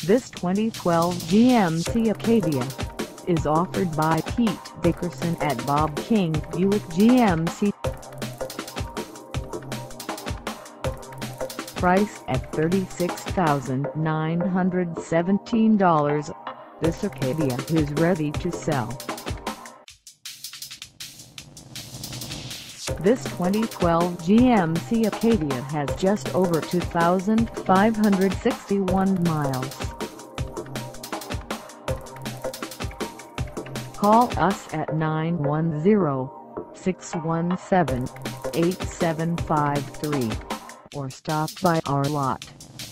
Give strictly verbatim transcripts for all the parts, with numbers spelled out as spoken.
This twenty twelve G M C Acadia is offered by Pete Dickerson at Bob King Buick G M C. Priced at thirty-six thousand nine hundred seventeen dollars, this Acadia is ready to sell. This twenty twelve G M C Acadia has just over two thousand five hundred sixty-one miles. Call us at nine one zero, six one seven, eight seven five three or stop by our lot.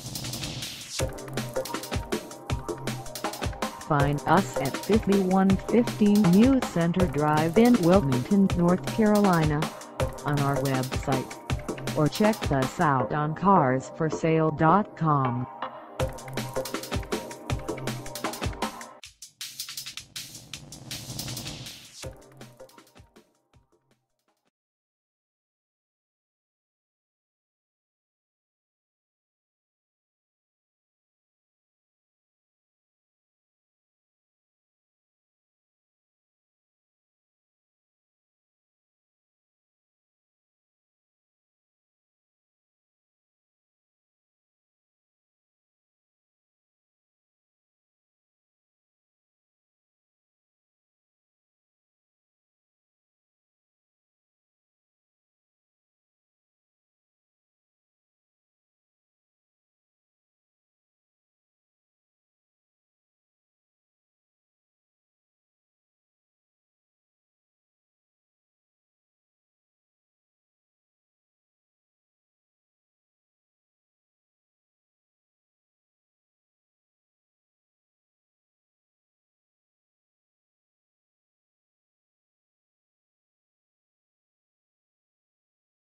Find us at fifty-one fifteen New Center Drive in Wilmington, North Carolina, on our website, or check us out on cars for sale dot com.